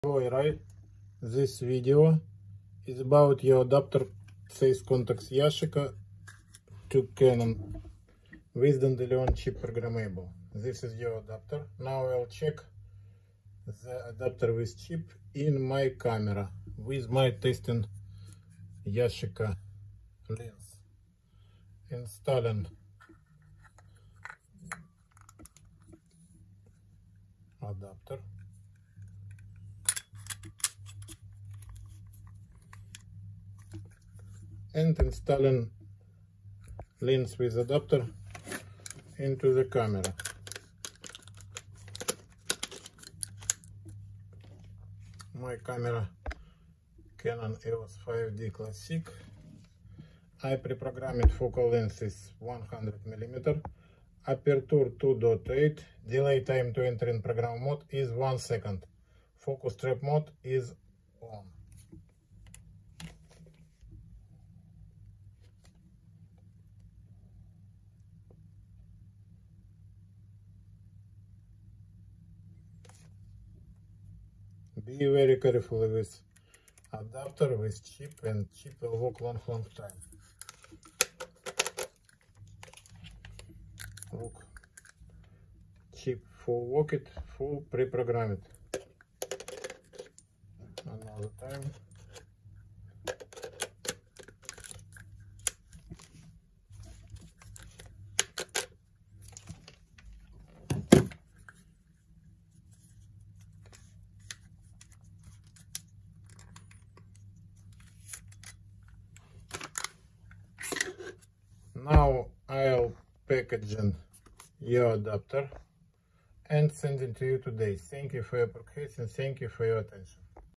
Right, this video is about your adapter phase contacts Yashica to Canon Wisdom de Leon chip programmable. This is your adapter. Now I'll check the adapter with chip in my camera with my testing Yashica lens. Installing adapter. And installing lens with adapter into the camera. My camera Canon EOS 5D Classic. I pre-programmed focal length is 100mm. Aperture 2.8. Delay time to enter in program mode is 1 second. Focus trap mode is on. Be very careful with adapter, with chip, and chip will work long time. Look, chip full worked, full pre-programmed. Another time. Now I'll package your adapter and send it to you today. Thank you for your purchase and thank you for your attention.